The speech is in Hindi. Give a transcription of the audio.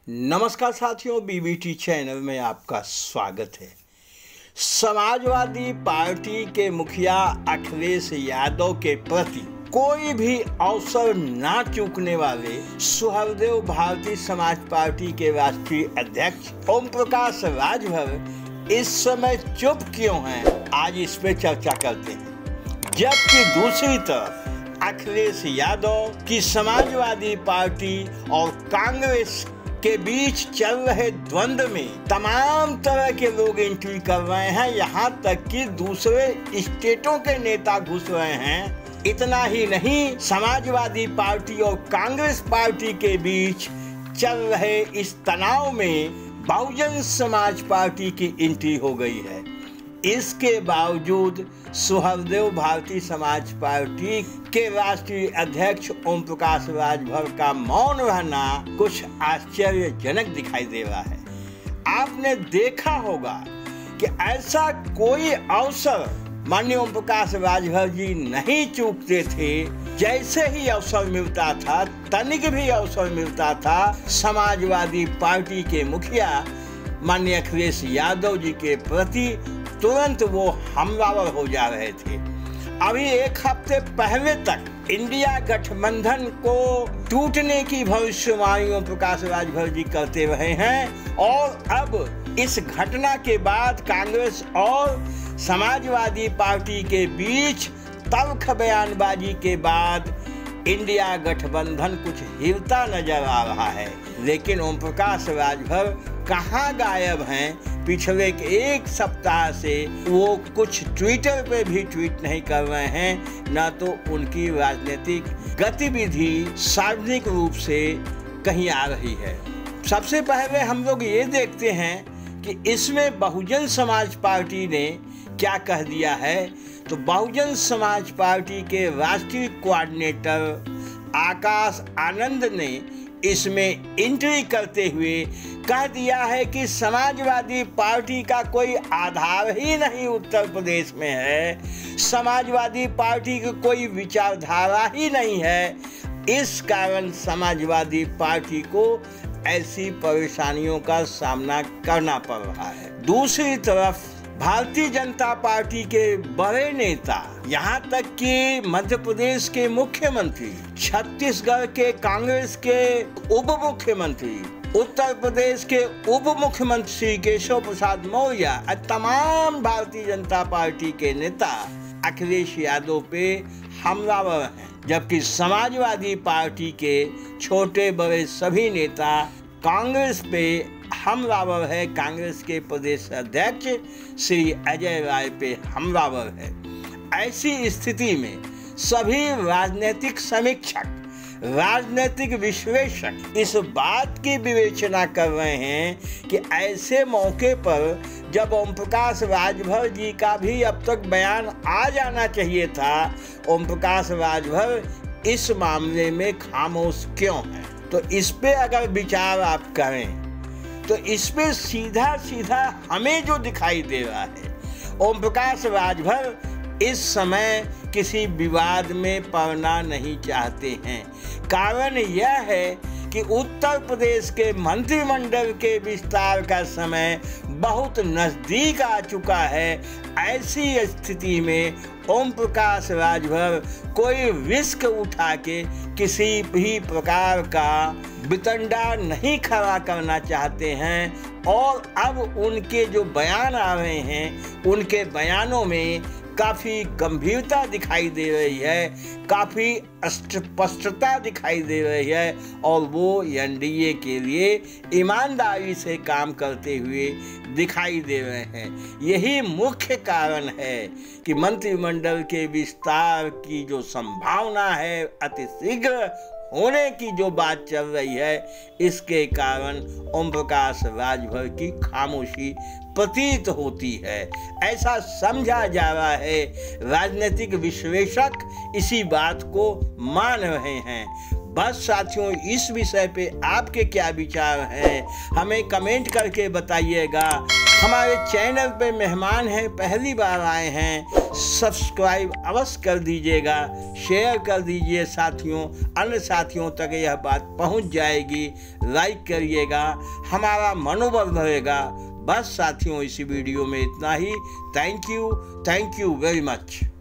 नमस्कार साथियों, बीबीटी चैनल में आपका स्वागत है। समाजवादी पार्टी के मुखिया अखिलेश यादव के प्रति कोई भी अवसर ना चूकने वाले सुहृदेव भारतीय समाज पार्टी के राष्ट्रीय अध्यक्ष ओम प्रकाश राजभर इस समय चुप क्यों हैं, आज इस पे चर्चा करते हैं। जबकि दूसरी तरफ अखिलेश यादव की समाजवादी पार्टी और कांग्रेस के बीच चल रहे द्वंद्व में तमाम तरह के लोग एंट्री कर रहे हैं, यहाँ तक कि दूसरे स्टेटों के नेता घुस रहे हैं। इतना ही नहीं, समाजवादी पार्टी और कांग्रेस पार्टी के बीच चल रहे इस तनाव में बहुजन समाज पार्टी की एंट्री हो गई है। इसके बावजूद सुहृदेव भारतीय समाज पार्टी के राष्ट्रीय अध्यक्ष ओम प्रकाश राजभर का मौन रहना कुछ आश्चर्यजनक दिखाई दे रहा है। आपने देखा होगा कि ऐसा कोई अवसर माननीय ओम प्रकाश राजभर जी नहीं चूकते थे। जैसे ही अवसर मिलता था, तनिक भी अवसर मिलता था, समाजवादी पार्टी के मुखिया माननीय अखिलेश यादव जी के प्रति तुरंत वो हमलावर हो जा रहे थे। अभी एक हफ्ते पहले तक इंडिया गठबंधन को टूटने की भविष्यवाणी प्रकाश राजभर जी करते रहे हैं और अब इस घटना के बाद कांग्रेस और समाजवादी पार्टी के बीच तल्ख बयानबाजी के बाद इंडिया गठबंधन कुछ हिलता नजर आ रहा है। लेकिन ओम प्रकाश राजभर कहाँ गायब हैं? पिछले एक सप्ताह से वो कुछ ट्विटर पे भी ट्वीट नहीं कर रहे हैं, ना तो उनकी राजनीतिक गतिविधि सार्वजनिक रूप से कहीं आ रही है। सबसे पहले हम लोग ये देखते हैं कि इसमें बहुजन समाज पार्टी ने क्या कह दिया है। तो बहुजन समाज पार्टी के राष्ट्रीय कोऑर्डिनेटर आकाश आनंद ने इसमें एंट्री करते हुए कह दिया है कि समाजवादी पार्टी का कोई आधार ही नहीं उत्तर प्रदेश में है, समाजवादी पार्टी की कोई विचारधारा ही नहीं है। इस कारण समाजवादी पार्टी को ऐसी परेशानियों का सामना करना पड़ रहा है। दूसरी तरफ भारतीय जनता पार्टी के बड़े नेता, यहाँ तक कि मध्य प्रदेश के मुख्यमंत्री, छत्तीसगढ़ के कांग्रेस के उप मुख्यमंत्री, उत्तर प्रदेश के उप मुख्यमंत्री केशव प्रसाद मौर्य, तमाम भारतीय जनता पार्टी के नेता अखिलेश यादव पे हमलावर हैं। जबकि समाजवादी पार्टी के छोटे बड़े सभी नेता कांग्रेस पे हमलावर है। कांग्रेस के प्रदेश अध्यक्ष श्री अजय राय पे हमलावर है। ऐसी स्थिति में सभी राजनीतिक समीक्षक, राजनीतिक विश्लेषक इस बात की विवेचना कर रहे हैं कि ऐसे मौके पर जब ओम प्रकाश राजभर जी का भी अब तक बयान आ जाना चाहिए था, ओम प्रकाश राजभर इस मामले में खामोश क्यों है। तो इस पे अगर विचार आप करें तो इसमें सीधा सीधा हमें जो दिखाई दे रहा है, ओम प्रकाश राजभर इस समय किसी विवाद में पड़ना नहीं चाहते हैं। कारण यह है कि उत्तर प्रदेश के मंत्रिमंडल के विस्तार का समय बहुत नजदीक आ चुका है। ऐसी स्थिति में ओम प्रकाश राजभर कोई रिस्क उठा के किसी भी प्रकार का वितंडा नहीं खड़ा करना चाहते हैं और अब उनके जो बयान आ रहे हैं, उनके बयानों में काफ़ी गंभीरता दिखाई दे रही है, काफ़ी स्पष्टता दिखाई दे रही है और वो एनडीए के लिए ईमानदारी से काम करते हुए दिखाई दे रहे हैं। यही मुख्य कारण है कि मंत्रिमंडल के विस्तार की जो संभावना है अतिशीघ्र होने की जो बात चल रही है, इसके कारण ओम प्रकाश राजभर की खामोशी प्रतीत होती है। ऐसा समझा जा रहा है, राजनीतिक विश्लेषक इसी बात को मान रहे हैं। बस साथियों, इस विषय पे आपके क्या विचार हैं, हमें कमेंट करके बताइएगा। हमारे चैनल पे मेहमान हैं, पहली बार आए हैं, सब्सक्राइब अवश्य कर दीजिएगा, शेयर कर दीजिए साथियों, अन्य साथियों तक यह बात पहुंच जाएगी। लाइक करिएगा, हमारा मनोबल बढ़ेगा। बस साथियों, इसी वीडियो में इतना ही। Thank you very much.